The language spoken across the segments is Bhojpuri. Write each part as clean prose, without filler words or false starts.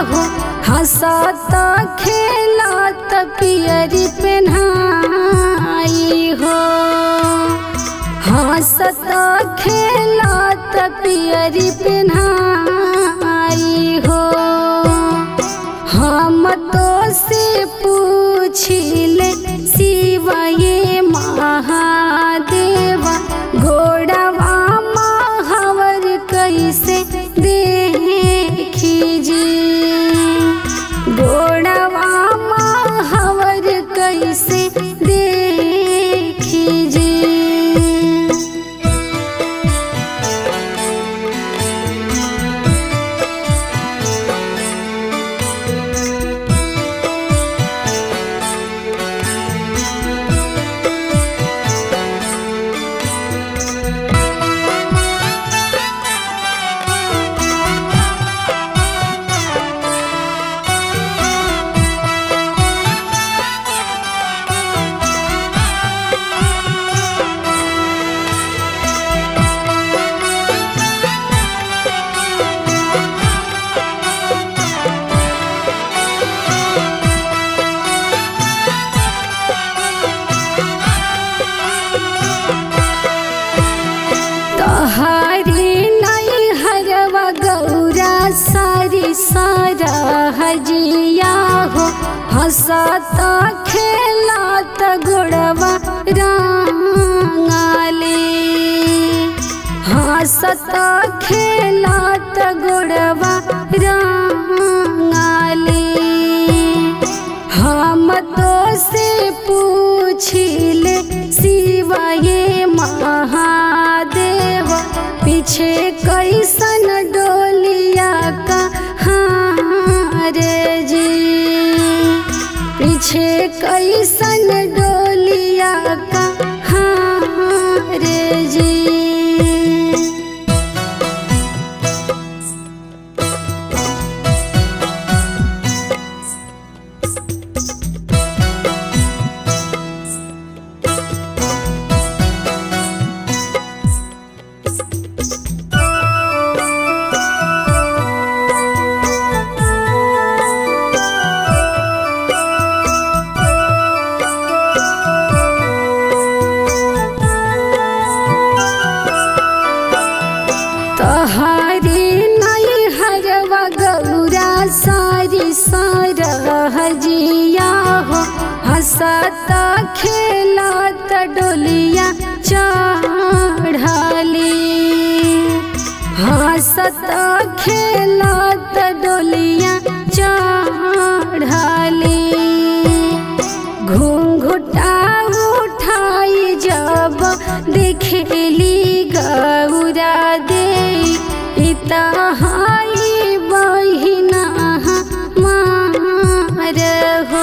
हो हंसत खेलत पियरी पेन्हाई हो हंसत खेलत पियरी पेन्हाई हो। हम तो से पूछिले शिव ये महादेवा घोड़वा महावर कैसे देखी जी घोड़वा महावर कैसे देखी जी। हरी नई हरवा गौरा सारी सारा हजिया हो हंसत खेलत घोड़वा रंगाले हंसत खेलत घोड़वा रंगाले। हम तो से पूछिले शिव ये महादेव पीछे कैसन डोलिया का रे जी पीछे कैसन डोलिया का रे जी। हरी नई हरवा गौरा सारी सारा हजिया हो हंसत खेलत डोलिया चढ़ाली हंसत खेलत डोलिया चढ़ाली। घूंघटा उठाई जब देखेली गौरा दे इतहाई बहिना मार हो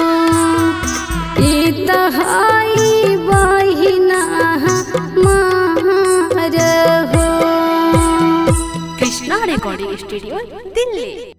इतहाई बहिना मार हो। Krishna recording studio Delhi.